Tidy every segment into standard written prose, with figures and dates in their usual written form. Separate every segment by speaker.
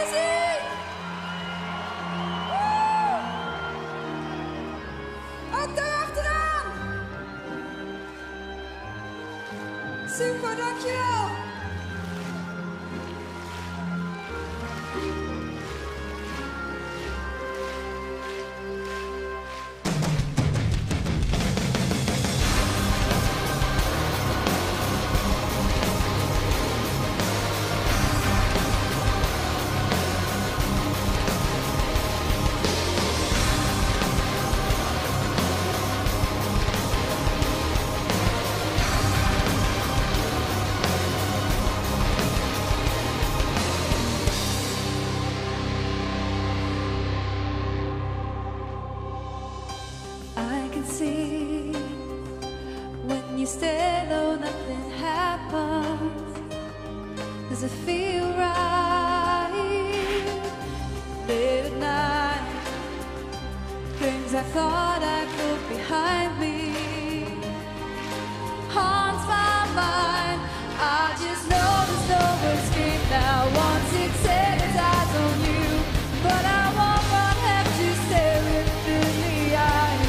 Speaker 1: handen zien! Ook daar achteraan! Super, dankjewel! See, when you stay low, nothing happens. Does it feel right? Late at night, things I thought I put behind me haunts my mind. I just know there's no escape now. Once it set its eyes on you, but I won't have to stare it through the eyes.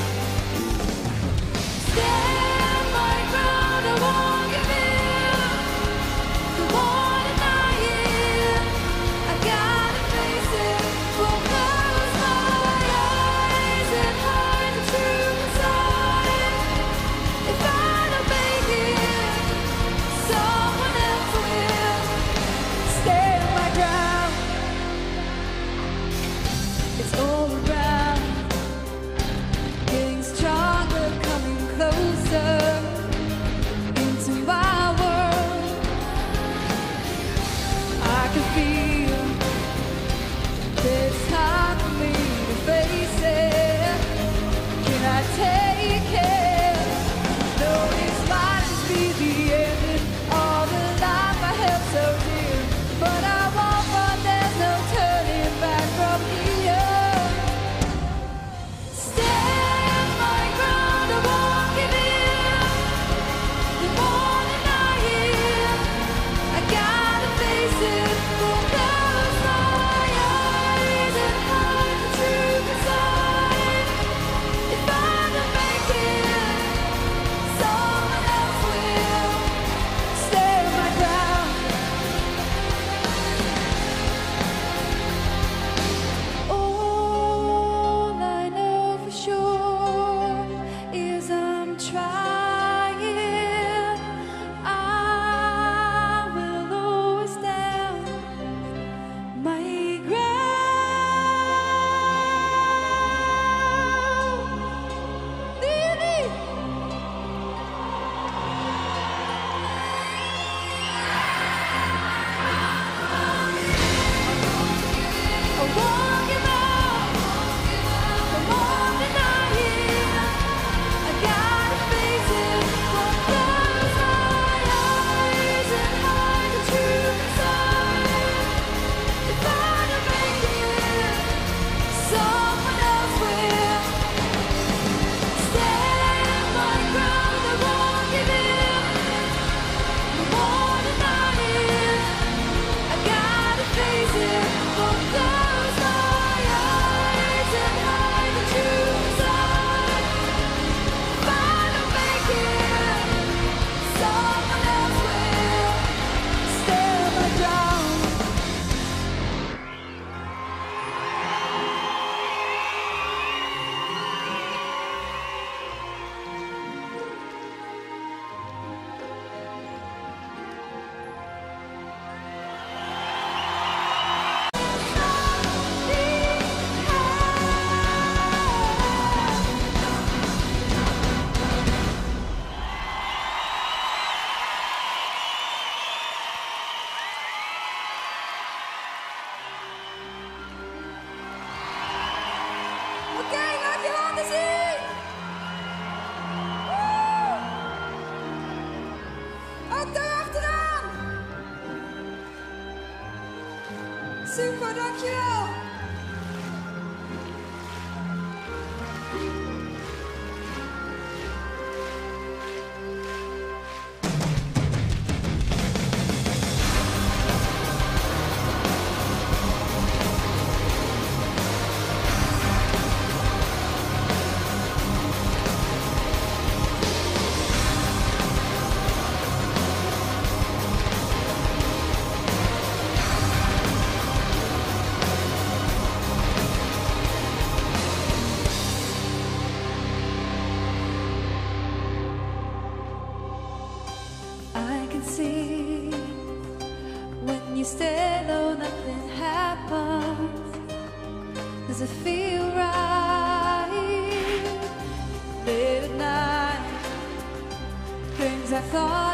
Speaker 1: Stand my ground, I won't give in. The more deny it, I gotta face it. Won't close my eyes and hide the truth inside. If I don't make it, someone else will. Stand my ground. It's all around, getting stronger, coming closer into my world. I can feel there's time for me to face it. Can I take it? No, this might just be the end of the life I held so dear. But I won't run, there's no turning back from here. Stand my ground, I won't give in. The more deny it, I gotta face it. Won't close my eyes and hide the truth inside. If I don't make it, someone else will. Stand my ground. All I know for sure is I'm trying. I will always stand my ground. Lily! I won't give up. The more deny it, I gotta face it. Won't close my eyes and hide the truth inside. If I don't make it, someone else will. Stand my ground, I won't give in. The more deny it, I gotta face it. Won't close my eyes and hide the truth inside. If I don't make it, someone else will. Stand my ground. Oké, laat je handen zien! Ook daar achteraan! Super, dankjewel! you stay though nothing happens. Does it feel right? Late at night, things I thought